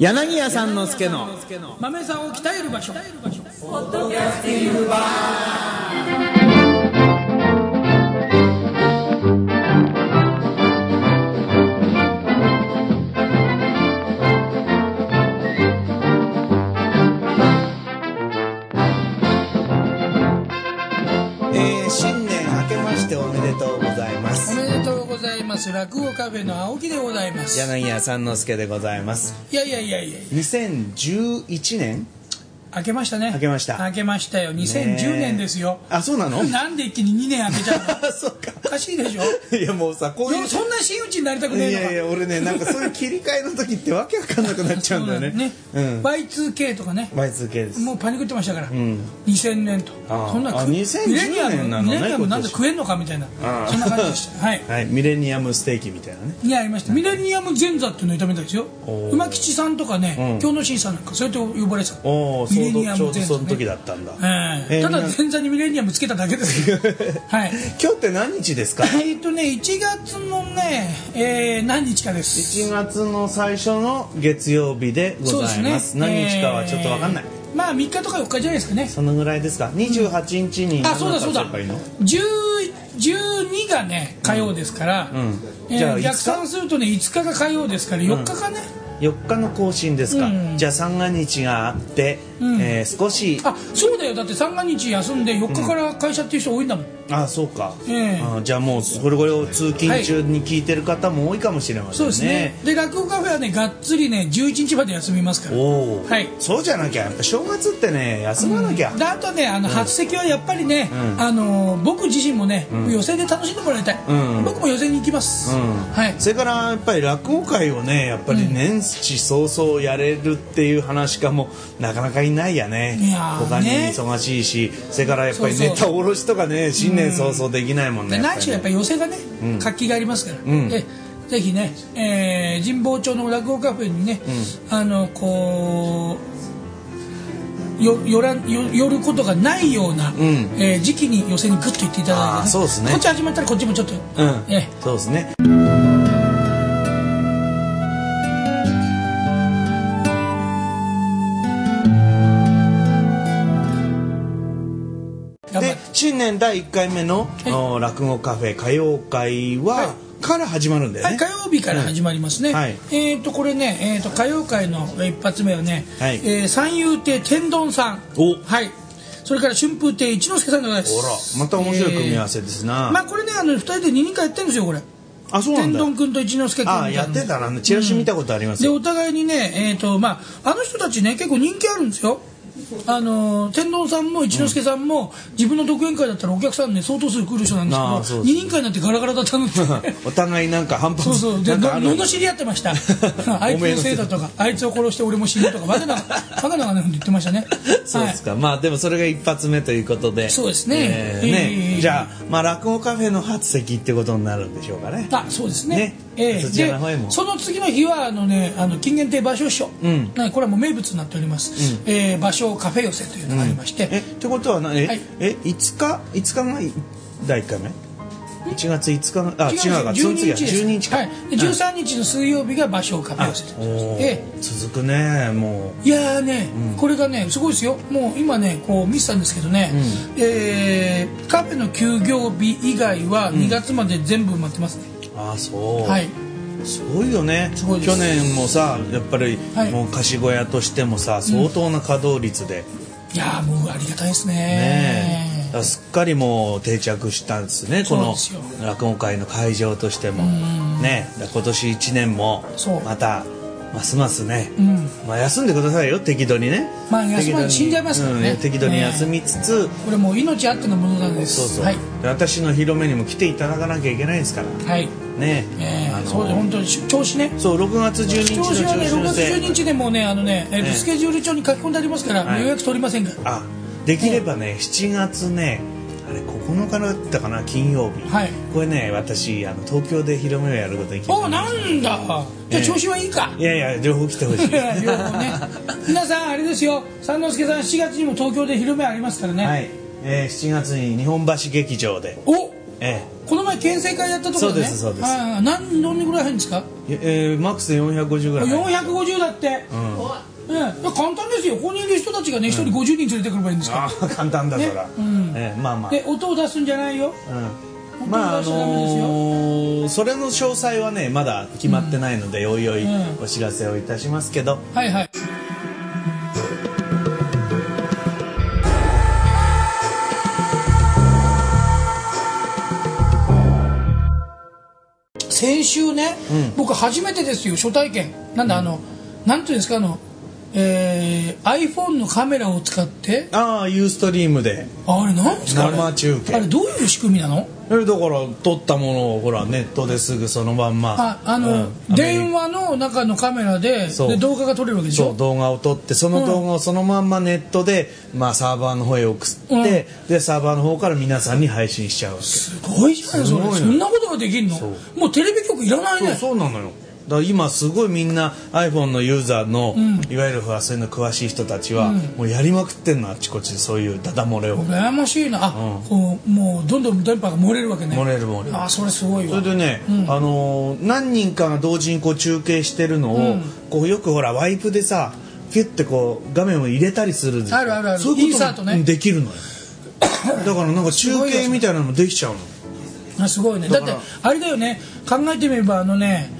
柳家さんの助の豆さんを鍛える場所。 ポッドキャスティングバー。 新年明けましておめでとうございます。 おめでとうございます。落語カフェの青木でございます。 柳家さんの助でございます。 いや 2011年明けましたね。 明けました。 明けましたよ。2010年ですよ。 あ、そうなの？ なんで一気に2年明けちゃうの？ そうか。 おかしいでしょ。 いやもうさ、こういうそんな真打ちになりたくねえのか。 いや俺ね、なんかそういう切り替えの時ってわけわかんなくなっちゃうんだよね。 Y2K とかね。 Y2K です。 もうパニクってましたから。2000年と。 そんな2010年なのね。 ミレニアムなんで食えんのかみたいな。そんな感じでした。はい。 はい。ミレニアムステーキみたいなね。 いやありました。ミレニアム前座っていうのを炒めたんですよ。馬吉さんとかね、京野新さんなんかそうやって呼ばれてた。 ミレニアム前座。その時だったんだ。 ただ前座にミレニアムつけただけですけど。はい。 今日って何日ですか ？1月のね、何日かです。 1月の最初の月曜日でございます。何日かはちょっと分かんない。 まあ3日とか4日じゃないですかね。 そのぐらいですか。28日にあ、そうだ12がね火曜ですから、逆算するとね5日が火曜ですから4日かね。 4日の更新ですか。じゃあ三が日があって、少し。 あ、そうだよ。だって三が日休んで4日から会社っていう人多いんだもん。 あ、そうか。じゃあもうこれを通勤中に聞いてる方も多いかもしれませんね。 そうですね。で落語カフェはねがっつりね11日まで休みますから。はい。 そうじゃなきゃやっぱ正月ってね休まなきゃ。 であとね初席はやっぱりね僕自身もね寄席で楽しんでもらいたい。僕も寄席に行きます。はい。 それからやっぱり落語会をねやっぱり年始早々やれるっていう話家もなかなかいないやね。他に忙しいし、それからやっぱりネタ卸しとかね新年早々できないもんね。 何しろやっぱり寄席がね活気がありますから。ぜひね神保町の落語カフェにねこう寄ることがないような時期に寄席にグッと行っていただいてね。こっち始まったらこっちもちょっとそうですね。で新年第1回目の落語カフェ歌謡会はから始まるんだよね。 火曜日から始まりますね。これね歌謡会の一発目はね三遊亭天丼さん、それから春風亭一之輔さんでございます。 また面白い組み合わせですな。 まあこれね2人で二人会やってるんですよこれ。 あ、そうなんだ。 天丼君と一之輔君みたいな。 やってたな。チラシ見たことありますよ。 でお互いにねあの人たちね結構人気あるんですよ。天丼さんも一之輔さんも自分の独演会だったらお客さんね相当数来る人なんですけど、二人会になってガラガラだったのでお互いなんか反発。 そうで罵り合ってました。あいつのせいだとかあいつを殺して俺も死ぬとかバカな言ってましたね。 そうですか。まあでもそれが一発目ということで。 そうですね。 じゃあ落語カフェの初席ってことになるんでしょうかね。 あ、そうですね。 そちらの方へも。 その次の日は金原亭芭蕉師匠、これはもう名物になっております。芭蕉カフェ寄せというのがありまして。 ってことは5日が第1回目？1月5日の違うか、その次は12日か。 13日の水曜日が芭蕉カフェ寄せ続くねもう。 いやーねこれがねすごいですよ。もう今ねこう見てたんですけどねカフェの休業日以外は2月まで全部埋まってますね。 あ、そう。 はい。 すごいよね。去年もさやっぱりもう貸し小屋としてもさ相当な稼働率で。 いやもうありがたいですね。 すっかりもう定着したんですねこの落語会の会場としてもね。今年1年もまたますますね休んでくださいよ適度にね。 休まない死んじゃいますからね。 適度に休みつつこれもう命あってのものなんです。 私の広めにも来ていただかなきゃいけないですからね。 そうで本当に調子ね。 そう6月12日の調子はね 6月12日でもうねスケジュール帳に書き込んでありますから予約取りませんから。 できればね7月ねあれ9日だったかな金曜日。これね私東京で広めをやることに決めました。 なんだじゃあ調子はいいか。 いや両方来てほしい。 両方ね。皆さんあれですよ三之輔さん7月にも東京で広めありますからね。 7月に日本橋劇場で。この前県政会やったところね。 そうです。 何人ぐらい入るんですか？ マックス450ぐらい。 450だって、簡単ですよ。ここにいる人たちがね、1人50人連れてくればいいんですから。 簡単だから。まあまあ。 で、音を出すんじゃないよ。 まあそれの詳細はねまだ決まってないので、おいおいお知らせをいたしますけど。 はいはい。先週ね、僕初めてですよ、初体験。なんだなんていうんですか、iPhone のカメラを使って、 ユーストリームで、 あれなんですか、 生中継。 あれどういう仕組みなの？ だから撮ったものをほらネットですぐそのまんま、 電話の中のカメラで動画が撮れるわけでしょ。 そう、動画を撮って、その動画をそのまんまネットで、サーバーの方へ送って、でサーバーの方から皆さんに配信しちゃうわけ。すごいじゃないそれ。そんなことができるの？もうテレビ局いらないね。 そうなのよ。だから今すごいみんな iPhone のユーザーの、いわゆるそういうの詳しい人たちは、もうやりまくってんの、あっちこっちでそういうダダ漏れを。 羨ましいな。もうどんどん電波が漏れるわけね。 漏れる。 それすごいわ。 それでね、何人かが同時にこう中継してるのを、こうよくほらワイプでさピュッてこう画面を入れたりするんですよ。 あるあるある。 そういうこともできるのよ。だからなんか中継みたいなのもできちゃうの。すごいね。だってあれだよね、考えてみれば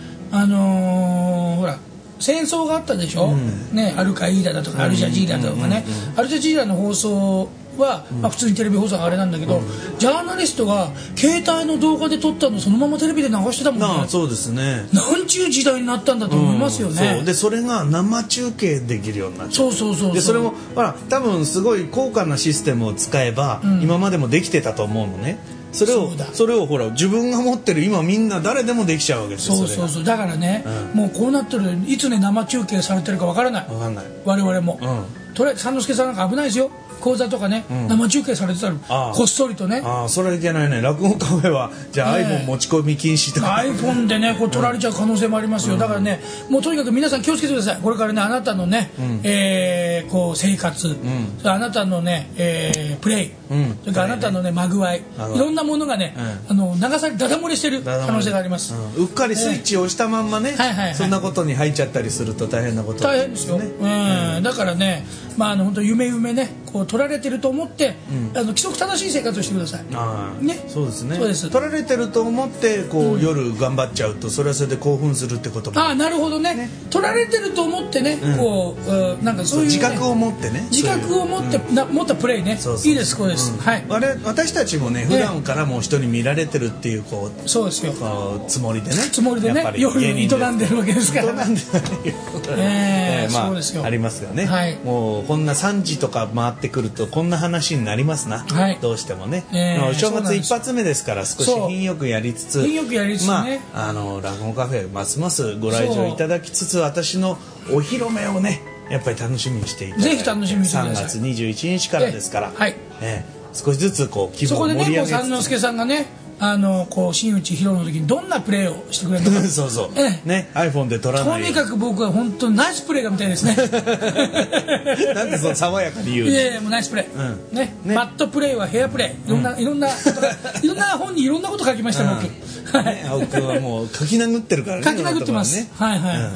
ほら戦争があったでしょ、アルカイーダだとかアルジャジーラだとかね、アルジャジーラの放送は、普通にテレビ放送はあれなんだけど、ジャーナリストが携帯の動画で撮ったのそのままテレビで流してたもんね。 そうですね。 なんちゅう時代になったんだと思いますよね。 でそれが生中継できるようになっちゃう。 そうでそれもほら多分すごい高価なシステムを使えば、今までもできてたと思うのね。それをほら自分が持ってる今みんな誰でもできちゃうわけですよ。 そうだからね、もうこうなってる、いつね生中継されてるかわからない。我々も、とりあえず三之助さんなんか危ないですよ。講座とかね、生中継されてたの、こっそりとね。 それはいけないね。落語カフェはじゃあ iPhone 持ち込み禁止とか、 iPhone でねこう取られちゃう可能性もありますよ。だからね、もうとにかく皆さん気をつけてください。これからね、あなたのね、こう生活、あなたのね、プレイ、それからあなたのね、まぐわい、いろんなものがね、流されダダ漏れしてる可能性があります。 うっかりスイッチを押したまんまね、そんなことに入っちゃったりすると大変なこと大変ですよ。だからね、本当夢ねこう取られてると思って、規則正しい生活をしてください。ね、 そうですね。 そうです。 取られてると思ってこう、夜頑張っちゃうとそれはそれで興奮するってことも。 なるほどね。取られてると思ってね、こうなんかそういう自覚を持ってね。 自覚を持って持ったプレイね。いいです、こうです。はい。 私たちもね、普段からもう人に見られてるっていうこう。 そうですよ。 つもりでね。 夜営んでるわけですから。 営んでない。 そうですよ。 ありますよね。もうこんな3時とか回ってくるとこんな話になりますな。どうしてもね。お正月一発目ですから少し品よくやりつつ、落語カフェますますご来場いただきつつ、私のお披露目をねやっぱり楽しみにしていただいて、 ぜひ楽しみにしてください。 3月21日からですから、少しずつこう気分を盛り上げつつ、 そこでね、三之助さんがね、こう真打ち披露の時にどんなプレーをしてくれるのか。 そうね、iPhone で撮らない。 とにかく僕は本当ナイスプレーが見たいですね。 なんでその爽やかに言うの？ いやもうナイスプレー。ね、バットプレーはヘアプレー。いろんな本にいろんなこと書きました僕。 青くんはもう書き殴ってるからね。 書き殴ってます。はいはいはい。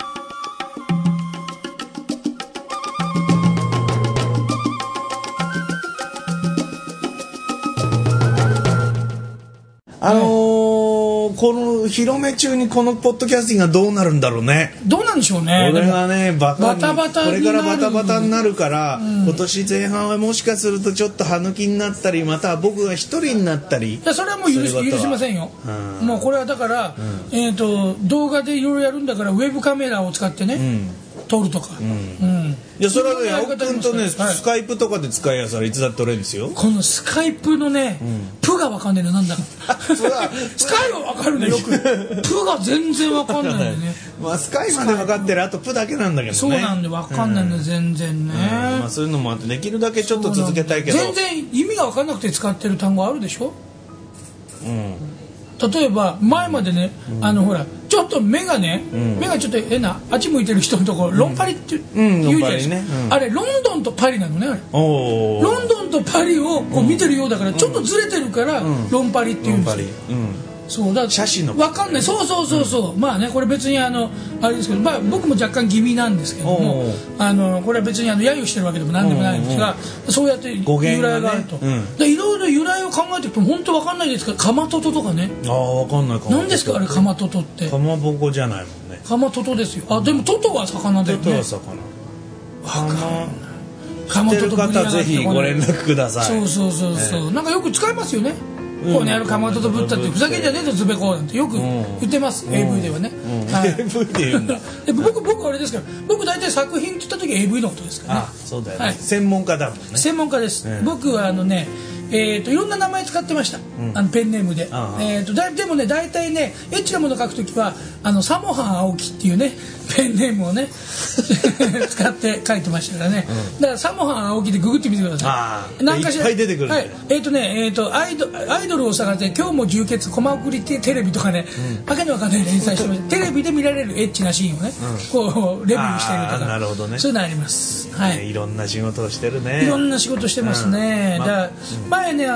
この広め中にこのポッドキャスティングがどうなるんだろうね。 どうなんでしょうね。 これがねこれからバタバタになるから、今年前半はもしかするとちょっと歯抜きになったり、または僕が一人になったり。 それはもう許しませんよ。もうこれはだから、動画でいろいろやるんだからウェブカメラを使ってね、撮るとか。 いやそれはね、青木君とね、スカイプとかで使いやすらいつだって撮れるんですよ。 このスカイプのね、プがわかんないのなんだ。スカイはわかるねよく。プが全然わかんないよね。 スカイまでわかってる、あとプだけなんだけどね。 そうなんでわかんないの全然ね。 そういうのもあってできるだけちょっと続けたいけど。 全然意味がわかんなくて使ってる単語あるでしょ。例えば前までね、ほらちょっと目がちょっと変なあっち向いてる人のところ、ロンパリって言うじゃないですか。あれロンドンとパリなのね。あれロンドンとパリをこう見てるようだから、ちょっとずれてるからロンパリって言うんですよ。 そうだ写真の分かんない。そう、まあねこれ別にあれですけど、まあ僕も若干気味なんですけども、これは別に揶揄してるわけでも何でもないんですが、そうやって由来があると、でいろいろ由来を考えていくと本当分かんないですから、かまとととかね。 分かんないかも。 何ですかあれ、かまととって。 かまぼこじゃないもんね。 かまととですよ。でもトトは魚だよね。 トトは魚。知ってる方ぜひご連絡ください。 そう、なんかよく使いますよね。こうね、かまととぶったってふざけんじゃねえとつべこうなんてよく言ってます、AV ではね。 AV で言うんだ。 僕あれですから、僕大体作品って言った時 AV のことですからね。 そうだよね。専門家だもんね。 専門家です。僕はいろんな名前使ってました、ペンネームで。でもね、大体ね、エッチなもの書くときはサモハン青木っていうねペンネームをね使って書いてましたからね。だからサモハン青木でググってみてください。 なんかしらいっぱい出てくる。 アイドルを探して今日も充血コマ送りテレビとかね、わけのわかんない連載してました。テレビで見られるエッチなシーンをね、こうレビューしてるとか。 なるほどね。 そういうのあります。 いろんな仕事をしてるね。 いろんな仕事してますね。前ね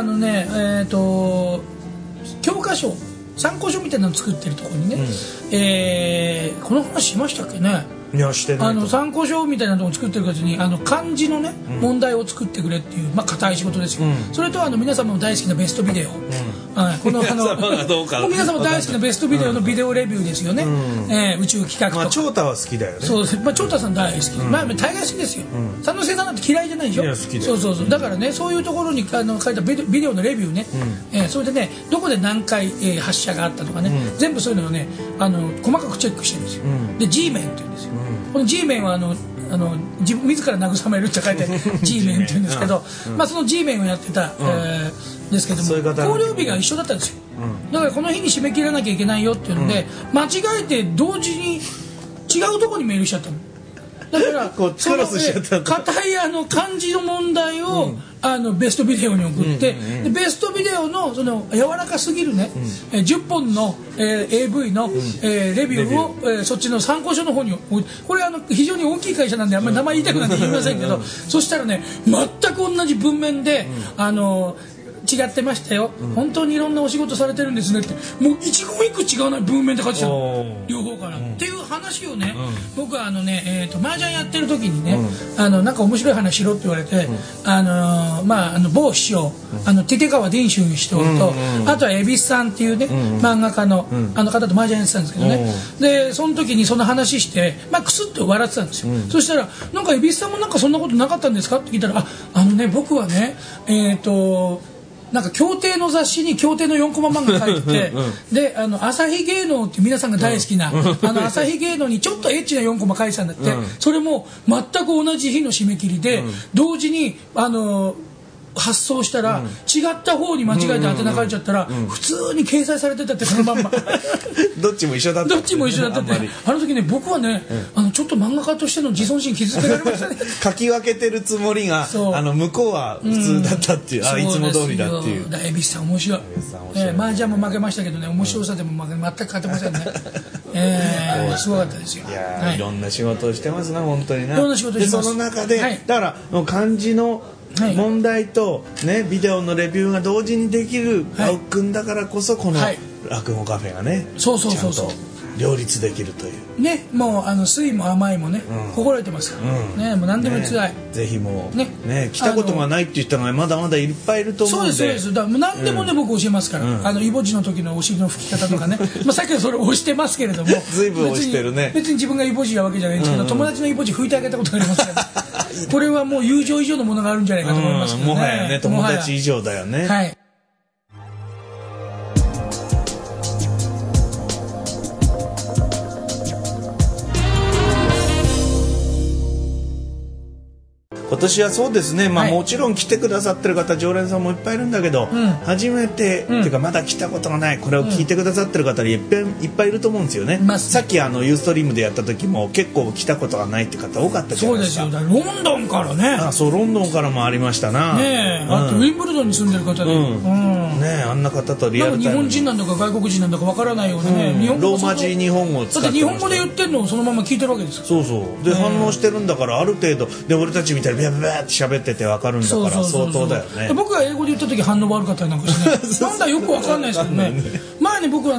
教科書参考書みたいなのを作ってるところにね、この話しましたっけね。 いやしてない。 参考書みたいなのを作ってる方に漢字のね、問題を作ってくれっていう硬い仕事ですよ。それと皆様も大好きなベストビデオ、この皆様大好きなベストビデオのビデオレビューですよね。宇宙企画とか。 長太は好きだよね。 そうです。長太さん大好き。大概好きですよ。佐野生さんなんて嫌いじゃないでしょ。 好きだよ。 そうだからね、そういうところに書いたビデオのレビューね、それでね、どこで何回発射があったとかね、全部そういうのをね細かくチェックしてるんですよ。で G メンって言うんですよ。この G メンは自ら慰めるって書いてG メンって言うんですけど、その G メンをやってたですけども、考慮日が一緒だったんですよ。だからこの日に締め切らなきゃいけないよっていうので、間違えて同時に違うところにメールしちゃったの。だからクロスしちゃった硬い漢字の問題をベストビデオに送って、でベストビデオの柔らかすぎるね、10本の AV のレビューをそっちの参考書の方に、これ非常に大きい会社なんであんまり名前言いたくなんて言いませんけど、そしたらね全く同じ文面で違ってましたよ、本当にいろんなお仕事されてるんですねって、もう一言一句違うな文面で書いてたの、両方から、っていう話をね、僕は麻雀やってる時にね、なんか面白い話しろって言われて、某師匠立川伝宗師匠と、あとは蛭子さんっていうね、漫画家の方と麻雀やってたんですけどね、でその時にその話してクスッと笑ってたんですよ。そしたら「なんか蛭子さんもなんかそんなことなかったんですか?」って聞いたら「僕はねなんか競艇の雑誌に競艇の4コマ漫画書いててで朝日芸能って皆さんが大好きな朝日芸能にちょっとエッチな4コマ書いてたんだって、それも全く同じ日の締め切りで同時に発送したら違った方に間違えて宛名書いちゃったら普通に掲載されてたって、そのまんまどっちも一緒だった。 どっちも一緒だったって、あの時ね僕はねちょっと漫画家としての自尊心傷つけられましたね。 書き分けてるつもりが向こうは普通だったっていう、いつも通りだっていう。 蛭子さん面白い。麻雀も負けましたけどね、面白さでも全く勝てませんね。すごかったですよ。 いろんな仕事をしてますな本当にな。 いろんな仕事してます。 でその中でだから漢字の問題とねビデオのレビューが同時にできる青木君だからこそこの落語カフェがねちゃんと両立できるというね。もう酸いも甘いもね心得てますからね。もう何でもつらい。 ぜひもうね来たことがないって言ったのがまだまだいっぱいいると思うんで。 そうですだから何でもね僕教えますから、イボ痔の時のお尻の拭き方とかねさっきはそれ押してますけれども随分押してるね。 別に自分がイボ痔なわけじゃないんですけど、友達のイボ痔拭いてあげたことがありますからこれはもう友情以上のものがあるんじゃないかと思いますけどね。 もはやね友達以上だよね。 はい。 今年はそうですね、もちろん来てくださってる方常連さんもいっぱいいるんだけど、初めて、っていうかまだ来たことがないこれを聞いてくださってる方いっぱいいると思うんですよね。さっきユーストリームでやった時も結構来たことがないって方多かったじゃないですか。 そうですよ。ロンドンからね。 そうロンドンからもありましたな。 あとウィンブルドンに住んでる方で、 ね、あんな方とリアルタイム日本人なんだか外国人なんだかわからないようなね、 ローマ字日本語を使ってました。 だって日本語で言ってるのをそのまま聞いてるわけですよ。 そうそうで、反応してるんだからある程度で俺たちみたいにビャビャビャって喋っててわかるんだから相当だよね。 僕が英語で言った時反応悪かったりなんかしてねなんだよくわかんないですけどね前ね僕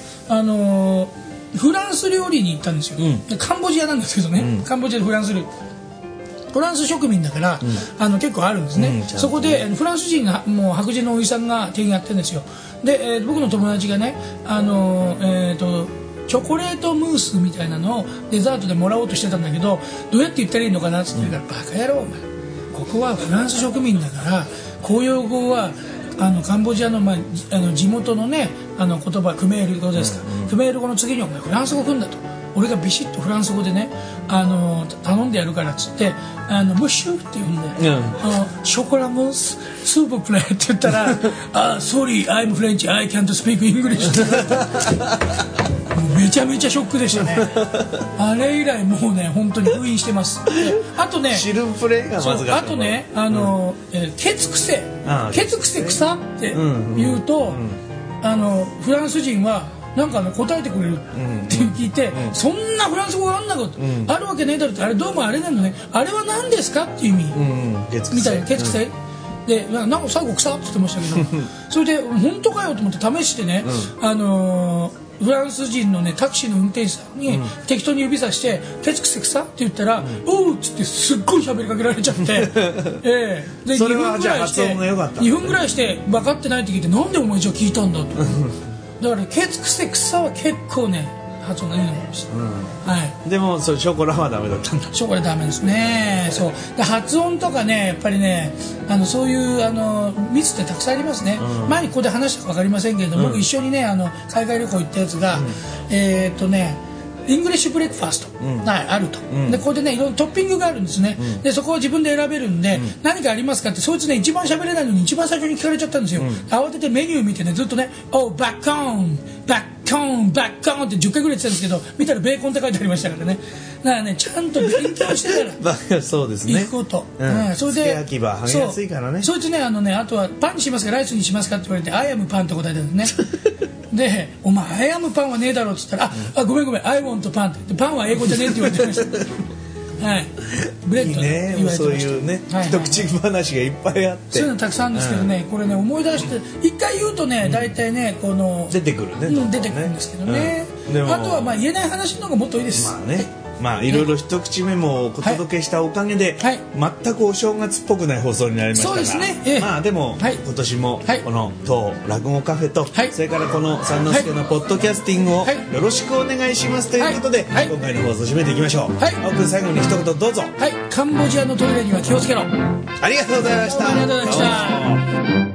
フランス料理に行ったんですよ、カンボジアなんですけどね、カンボジアでフランス料理フランス植民だから、結構あるんですね、そこでフランス人がもう白人のおじさんが店員やってるんですよ。で、僕の友達がねチョコレートムースみたいなのをデザートでもらおうとしてたんだけどどうやって言ったらいいのかなって言ってから、バカ野郎お前ここはフランス植民だから公用語はカンボジアの、地元のね言葉クメール語ですか、クメール語の次にお前フランス語来るんだと俺がビシッとフランス語でね頼んでやるからっつってムッシュって言うんで、ショコラムーススーププレーって言ったらSorry I'm French I can't speak English めちゃめちゃショックでしたねあれ以来もうね本当に封印してます。あとねシルプレがまずかった。 あとねケツクセ草って言うとフランス人はなんか答えてくれるって聞いて、そんなフランス語があるわけねえだろって、あれどうもあれなのね、あれは何ですかっていう意味、みたいなケツクセでなんか最後草って言ってましたけどそれで本当かよと思って試してね、フランス人のねタクシーの運転手さんに適当に指さして「ケツクセ草?」って言ったら「おう」っつってすっごい喋りかけられちゃってでそれはじゃあ発音が良かった。 2分ぐらいして分かってないって聞いて「なんでお前じゃあ聞いたんだ」とだからケツクセ草は結構ね発音がいいのかもしれない、 でもそれショコラはダメだったんだ。 ショコラダメですね。そうで発音とかねやっぱりねそういうミスってたくさんありますね、前にここで話したか分かりませんけれども、僕一緒にね海外旅行行ったやつが、イングリッシュブレックファーストがあると、でここでねいろいろトッピングがあるんですね、でそこを自分で選べるんで、何かありますかってそいつね一番喋れないのに一番最初に聞かれちゃったんですよ、慌ててメニュー見てねずっとね「おうバックオンバックオンバックオン」って10回ぐらい言ってたんですけど見たらベーコンって書いてありましたからね。だからねちゃんと勉強してたらそうですね行くこと、それで付け焼き場剥げやすいからね。 そいつねあとはパンにしますかライスにしますかって言われて「アイアムパン」って答えたんですねで「お前アイアムパンはねえだろ」っつったら「ごめんアイウォントパン」ってパンは英語じゃねえって言われてましたはいブレッドね言われてました。 そういうね一口話がいっぱいあってそういうのたくさんですけどね、これね思い出して一回言うとね大体ね出てくるね、 出てくるんですけどね、あとは言えない話の方がもっといいです。 いろいろ一口目もお届けしたおかげで、全くお正月っぽくない放送になりましたが、 そうですね、 でも、今年もこの当落語カフェと、それからこの三之助のポッドキャスティングをよろしくお願いしますということで、今回の放送締めていきましょう。青くん最後に一言どうぞ。 カンボジアのトイレには気をつけろ。 ありがとうございました。 ありがとうございました。